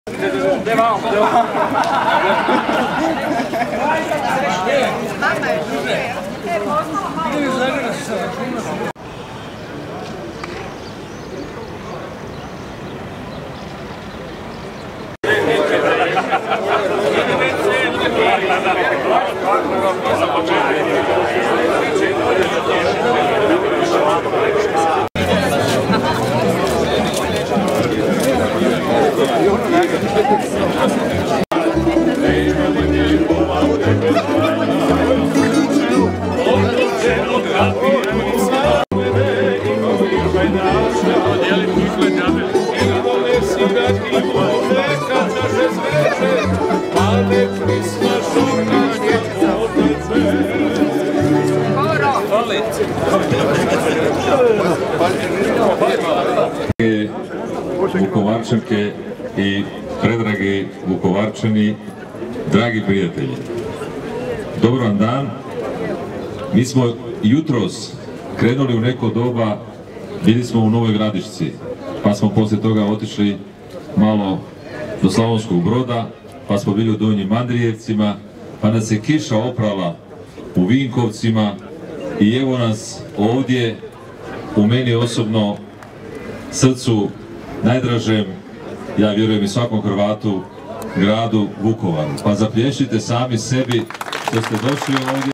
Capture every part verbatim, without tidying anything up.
Vukovarčanke i predragi Vukovarčani, dragi prijatelji, dobar vam dan. Mi smo jutros krenuli u neko doba, bili smo u Novoj Gradišci, pa smo poslije toga otišli malo do Slavonskog Broda, pa smo bili u Donjim Andrijevcima, pa nas je kiša oprala u Vinkovcima i evo nas ovdje u meni osobno srcu najdražem, ja vjerujem i svakom Hrvatu, gradu Vukovaru. Pa zaplješite sami sebi što ste došli ovdje.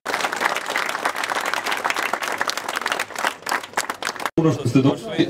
Ono što ste došli,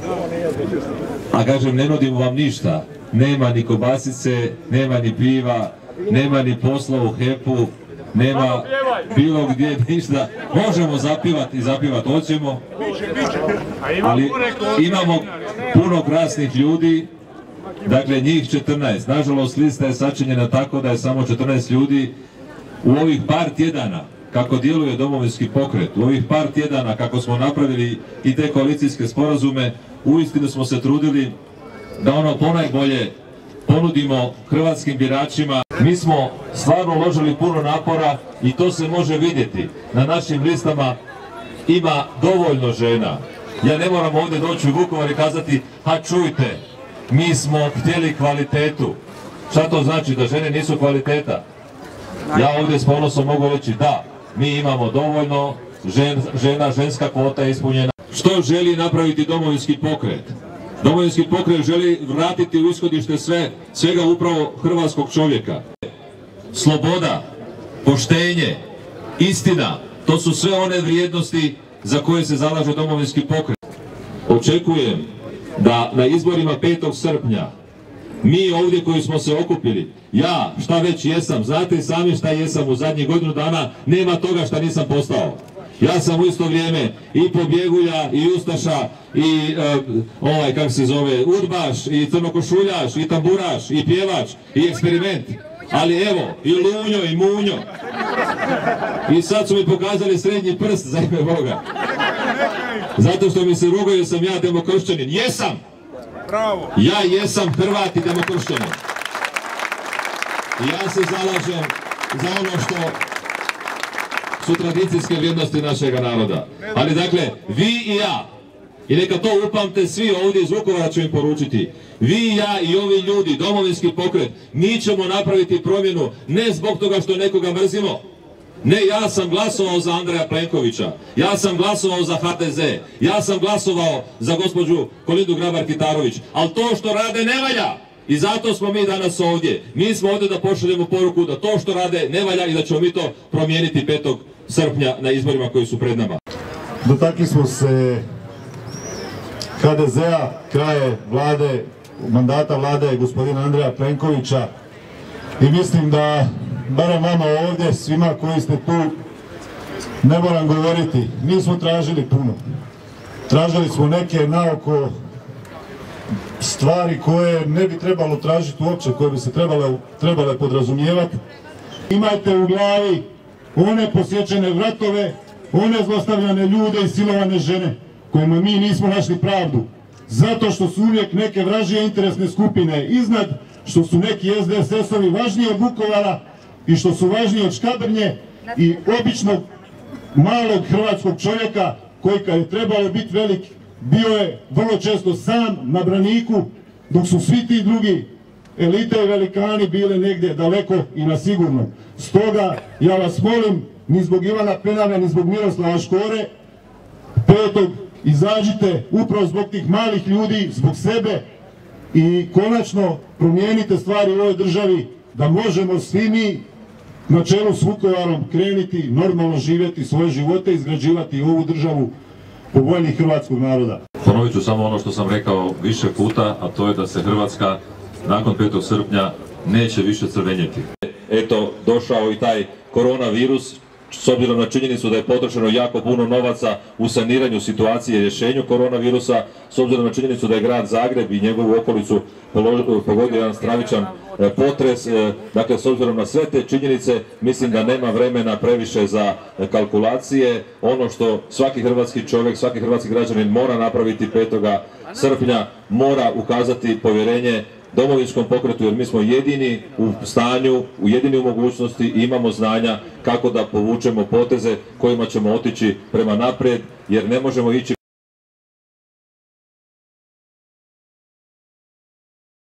a kažem, ne nudimo vam ništa. Nema ni kobasice, nema ni piva, nema ni posla u hepu, nema bilo gdje ništa. Možemo zapivati i zapivati hoćemo, ali imamo puno krasnih ljudi, dakle njih četrnaest. Nažalost, lista je sačinjena tako da je samo četrnaest ljudi. U ovih par tjedana, kako djeluje Domovinski pokret, u ovih par tjedana kako smo napravili i te koalicijske sporazume, uistinu smo se trudili da ono ponajbolje ponudimo hrvatskim biračima. Mi smo stvarno uložili puno napora i to se može vidjeti. Na našim listama ima dovoljno žena. Ja ne moram ovdje doći u Vukovar i kazati, ha čujte, mi smo htjeli kvalitetu. Šta to znači, da žene nisu kvaliteta? Ja ovdje s ponosom mogu reći da, mi imamo dovoljno žen, žena, ženska kvota je ispunjena. Što želi napraviti Domovinski pokret? Domovinski pokret želi vratiti u ishodište sve, svega upravo hrvatskog čovjeka. Sloboda, poštenje, istina, to su sve one vrijednosti za koje se zalaže Domovinski pokret. Očekujem da na izborima petog srpnja mi ovdje koji smo se okupili, ja šta već jesam, znate sami šta jesam u zadnjih godinu dana, nema toga šta nisam postao. Ja sam u isto vrijeme i pobjegulja, i ustaša, i uh, ovaj, kako se zove, udbaš, i crnokošuljaš, i tamburaš, i pjevač, i eksperiment. Ali evo, i lunjo, i munjo. I sad su mi pokazali srednji prst, za ime Boga. Zato što mi se rugaju, sam ja demokršćanin. Jesam! Bravo. Ja jesam Hrvat i demokršćanin. I ja se zalažem za ono što su tradicijske vrijednosti našega naroda. Ali dakle, vi i ja, i neka to upamte svi ovdje iz Vukovara, ću im poručiti, vi i ja i ovi ljudi, Domovinski pokret, mi ćemo napraviti promjenu ne zbog toga što nekoga mrzimo. Ne, ja sam glasovao za Andreja Plenkovića, ja sam glasovao za ha de ze, ja sam glasovao za gospođu Kolindu Grabar-Kitarović, ali to što rade ne valja. I zato smo mi danas ovdje. Mi smo ovdje da pošaljemo poruku da to što rade ne valja i da ćemo mi to promijeniti petog srpnja na izborima koji su pred nama. Dotakli smo se ha de zea, kraje vlade, mandata vlade gospodina Andreja Plenkovića i mislim da, barem vama ovdje, svima koji ste tu, ne moram govoriti, nismo tražili puno. Tražili smo neke naoko stvari koje ne bi trebalo tražiti uopće, koje bi se trebale, trebale podrazumijevati. Imajte u glavi one posjećene vratove, one zlostavljane ljude i silovane žene, kojima mi nismo našli pravdu. Zato što su uvijek neke vražije interesne skupine iznad, što su neki es de es es-ovi važniji od Vukovara i što su važniji od Škabrnje i običnog malog hrvatskog čovjeka koji kad je trebalo biti velik, bio je vrlo često sam na braniku, dok su svi ti drugi elite i velikani bile negdje daleko i na sigurno. Stoga ja vas molim, ni zbog Ivana Penave, ni zbog Miroslava Škore, petog izađite upravo zbog tih malih ljudi, zbog sebe i konačno promijenite stvari u ovoj državi da možemo svi mi na čelu s Vukovarom krenuti normalno živjeti svoje živote i izgrađivati ovu državu po volji hrvatskog naroda. Ponovit ću samo ono što sam rekao više puta, a to je da se Hrvatska nakon petog srpnja neće više crvenjeti. Eto, došao i taj koronavirus, s obzirom na činjenicu da je potrošeno jako puno novaca u saniranju situacije i rješenju koronavirusa, s obzirom na činjenicu da je grad Zagreb i njegovu okolicu pogodio jedan stravičan potres, dakle s obzirom na sve te činjenice mislim da nema vremena previše za kalkulacije. Ono što svaki hrvatski čovjek, svaki hrvatski građanin mora napraviti petog srpnja, mora ukazati povjerenje Domovinskom pokretu, jer mi smo jedini u stanju, u jedini u mogućnosti i imamo znanja kako da povučemo poteze kojima ćemo otići prema naprijed, jer ne možemo ići